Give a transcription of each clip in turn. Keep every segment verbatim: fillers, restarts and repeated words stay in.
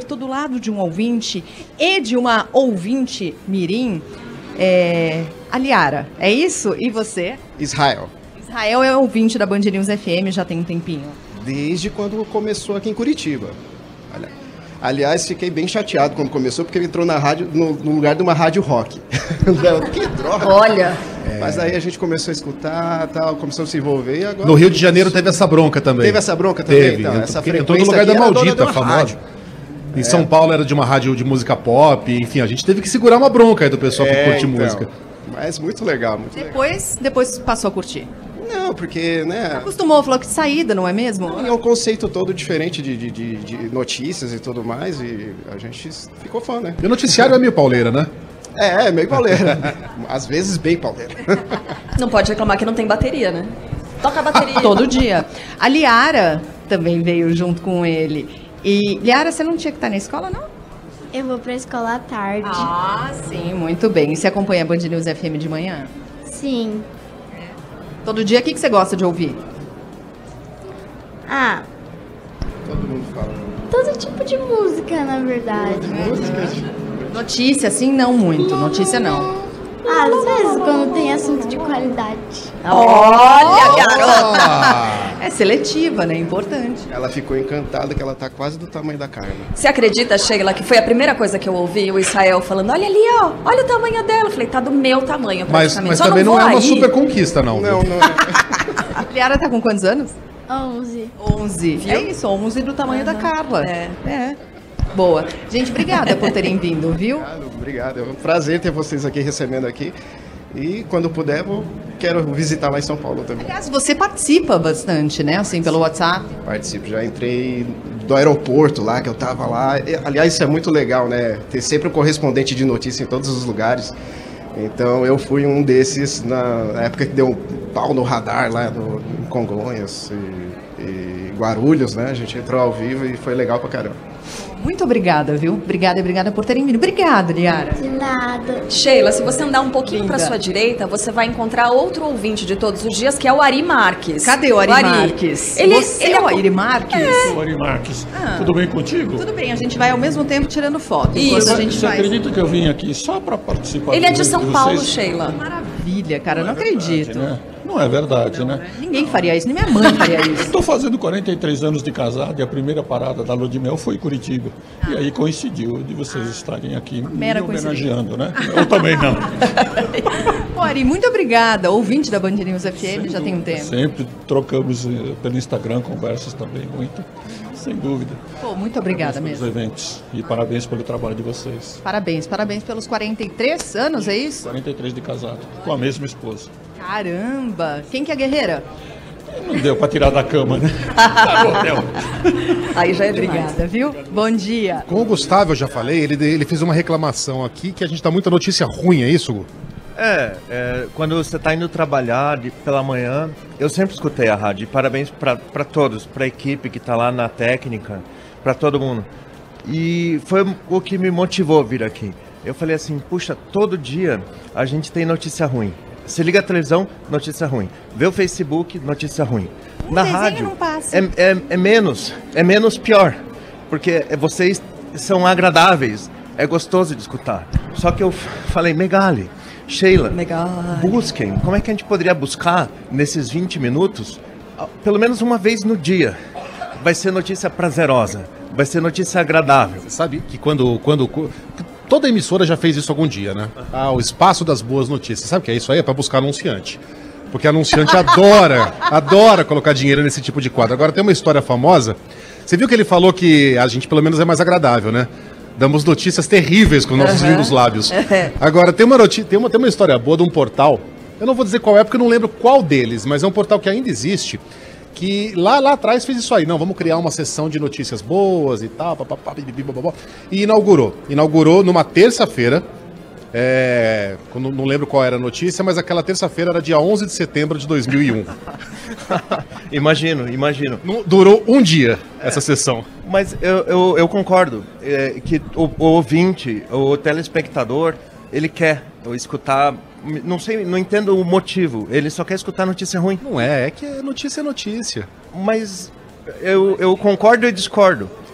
tô do lado de um ouvinte e de uma ouvinte mirim, é, a Liara, é isso? E você? Israel. Israel é ouvinte da Band News F M já tem um tempinho. Desde quando começou aqui em Curitiba. Olha. Aliás, fiquei bem chateado quando começou, porque ele entrou na rádio, no, no lugar de uma rádio rock. Que droga! Olha! É. Mas aí a gente começou a escutar, tal, começou a se envolver e agora... No Rio de Janeiro teve essa bronca também. Teve essa bronca também? Teve. Então, essa entrou no lugar da Maldita, famosa. Rádio. Em é. São Paulo era de uma rádio de música pop, enfim, a gente teve que segurar uma bronca aí do pessoal é, que curte então. música. Mas muito legal, muito depois, legal. Depois passou a curtir. Não, porque, né... Acostumou, falou que saída, não é mesmo? Não, é um conceito todo diferente de, de, de, de notícias e tudo mais, e a gente ficou fã, né? E o noticiário é meio pauleira, né? É, é meio pauleira. Às vezes bem pauleira. Não pode reclamar que não tem bateria, né? Toca a bateria. Todo dia. A Liara também veio junto com ele. E, Liara, você não tinha que estar na escola, não? Eu vou pra escola à tarde. Ah, sim, muito bem. E você acompanha a Band News F M de manhã? Sim. Todo dia, o que, que você gosta de ouvir? Ah. Todo mundo fala. Todo tipo de música, na verdade. De música? Notícia, sim, não muito. Notícia, não. Ah, às vezes, quando tem assunto de qualidade. Olha, garota! É seletiva, né? Importante. Ela ficou encantada que ela tá quase do tamanho da Carmen. Você acredita, Sheila, que foi a primeira coisa que eu ouvi, o Israel falando, olha ali, ó, olha o tamanho dela. Eu falei, tá do meu tamanho, Mas, praticamente. mas Só também não, não é uma aí. super conquista, não. Não, viu? não é. A Liara tá com quantos anos? Onze. Onze. Viu? É isso, onze do tamanho Uhum. da Carla. É. É. Boa. Gente, obrigada por terem vindo, viu? Obrigado, obrigado. É um prazer ter vocês aqui recebendo aqui. E quando puder, vou, quero visitar lá em São Paulo também. Aliás, você participa bastante, né? Assim, pelo WhatsApp. Participo, já entrei do aeroporto lá, que eu tava lá. E, aliás, isso é muito legal, né? Ter sempre um correspondente de notícia em todos os lugares. Então, eu fui um desses na época que deu um pau no radar lá no, em Congonhas e, e Guarulhos, né? A gente entrou ao vivo e foi legal pra caramba. Muito obrigada, viu? Obrigada e obrigada por terem vindo. Obrigada, Liara. De nada. Sheila, se você andar um pouquinho Linda. para sua direita, você vai encontrar outro ouvinte de todos os dias, que é o Ari Marques. Cadê o Ari, Marques? Ele, Você ele é o Ari Marques? É. Sou Ari Marques. Ah. Tudo bem contigo? Tudo bem, a gente vai ao mesmo tempo tirando foto. Enquanto Isso. a gente Você faz. acredita que eu vim aqui só para participar? Ele é de do- São de Paulo, vocês? Sheila. Maravilha, cara, não, é verdade, acredito. né? Não é verdade, né? Ninguém faria isso, nem minha mãe faria isso. Estou fazendo quarenta e três anos de casado e a primeira parada da lua de mel foi em Curitiba. E aí coincidiu de vocês estarem aqui me Mera homenageando, né? Eu também não. Pô, Ari, muito obrigada. Ouvinte da Band News F M, já tem um tempo. Sempre trocamos eh, pelo Instagram conversas também, muito. Sem dúvida. Pô, muito obrigada Pelos mesmo. eventos. E parabéns pelo trabalho de vocês. Parabéns, parabéns pelos quarenta e três anos, é isso? quarenta e três de casado, com a mesma esposa. Caramba! Quem que é guerreira? Não deu para tirar da cama, né? Tá bom, deu. Aí já é demais. Obrigada, viu? Bom dia. Com o Gustavo, eu já falei, ele, ele fez uma reclamação aqui que a gente dá muita notícia ruim, é isso, Gu? É, é, quando você está indo trabalhar de, pela manhã, eu sempre escutei a rádio. E parabéns para todos, para a equipe que está lá na técnica, para todo mundo. E foi o que me motivou a vir aqui. Eu falei assim, puxa, todo dia a gente tem notícia ruim. Você liga a televisão, notícia ruim. Vê o Facebook, notícia ruim. Um Na desenho rádio não passa. é, é, é menos, é menos pior. Porque vocês são agradáveis, é gostoso de escutar. Só que eu falei, Megali, Sheila, Megali. busquem. Como é que a gente poderia buscar nesses vinte minutos, pelo menos uma vez no dia? Vai ser notícia prazerosa, vai ser notícia agradável. Você sabe que quando, quando... Toda emissora já fez isso algum dia, né? Ah, o espaço das boas notícias. Sabe o que é isso aí? É para buscar anunciante. Porque anunciante adora, adora colocar dinheiro nesse tipo de quadro. Agora tem uma história famosa. Você viu que ele falou que a gente pelo menos é mais agradável, né? Damos notícias terríveis com nossos Uhum. lindos lábios. Agora, tem uma, notícia, tem, uma, tem uma história boa de um portal. Eu não vou dizer qual é, porque eu não lembro qual deles, mas é um portal que ainda existe, que lá, lá atrás fez isso aí. Não, vamos criar uma sessão de notícias boas e tal, papapá, bibibibobó, e inaugurou. Inaugurou numa terça-feira, é, não, não lembro qual era a notícia, mas aquela terça-feira era dia onze de setembro de dois mil e um. Imagino, imagino. Não- Durou um dia essa sessão. Mas eu, eu, eu concordo é, que o, o ouvinte, o telespectador, ele quer escutar, não sei, não entendo o motivo, ele só quer escutar notícia ruim. Não é, é que notícia é notícia. Mas eu, eu concordo e discordo.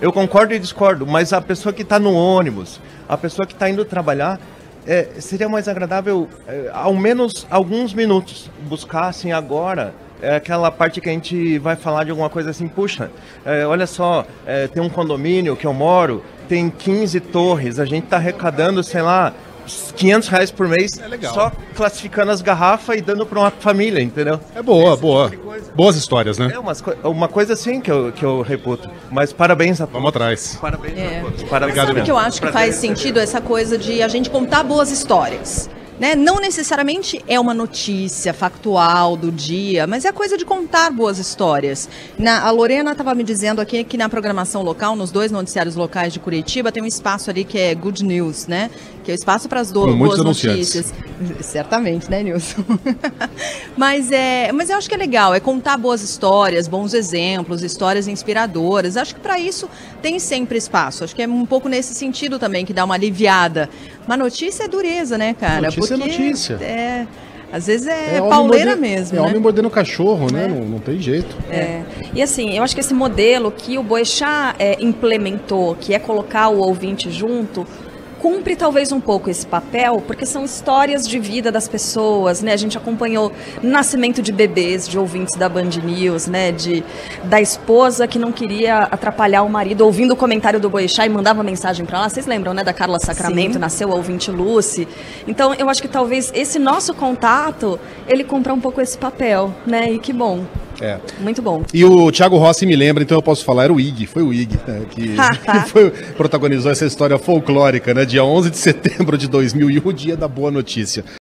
Eu concordo e discordo, mas a pessoa que está no ônibus, a pessoa que está indo trabalhar, é, seria mais agradável, é, ao menos alguns minutos, buscar assim agora. É aquela parte que a gente vai falar de alguma coisa assim, puxa, é, olha só, é, tem um condomínio que eu moro, tem quinze torres, a gente está arrecadando, sei lá, quinhentos reais por mês, É só classificando as garrafas e dando para uma família, entendeu? É boa, Esse boa. tipo de coisa. Boas histórias, né? É umas co- uma coisa assim que eu, que eu reputo. Mas parabéns a todos. Vamos atrás. Parabéns É. a todos. Mas Parabéns sabe mesmo. que eu acho que Prazer faz receber. sentido essa coisa de a gente contar boas histórias. Né? Não necessariamente é uma notícia factual do dia, mas é coisa de contar boas histórias. Na, a Lorena estava me dizendo aqui que na programação local, nos dois noticiários locais de Curitiba, tem um espaço ali que é Good News, né? Que é o espaço para as do, Com muitos boas anunciantes. notícias. Certamente, né, Nilson? mas, é, mas eu acho que é legal, é contar boas histórias, bons exemplos, histórias inspiradoras. Acho que para isso tem sempre espaço. Acho que é um pouco nesse sentido também que dá uma aliviada. Uma notícia é dureza, né, cara? Notícia é Porque notícia. É, às vezes é, homem pauleira morde- mesmo, É né? homem mordendo cachorro, né? É. Não, não tem jeito. É. E assim, eu acho que esse modelo que o Boechat é, implementou, que é colocar o ouvinte junto, cumpre talvez um pouco esse papel, porque são histórias de vida das pessoas, né? A gente acompanhou nascimento de bebês, de ouvintes da Band News, né? De, da esposa que não queria atrapalhar o marido, ouvindo o comentário do Boechat e mandava mensagem para lá. Vocês lembram, né? Da Carla Sacramento, Sim. nasceu a ouvinte Lucy. Então, eu acho que talvez esse nosso contato, ele cumpra um pouco esse papel, né? E que bom. É. Muito bom. E o Thiago Rossi me lembra, então eu posso falar, era o Ig, foi o Ig, né, que, que foi, protagonizou essa história folclórica, né, dia onze de setembro de dois mil e um, o dia da boa notícia.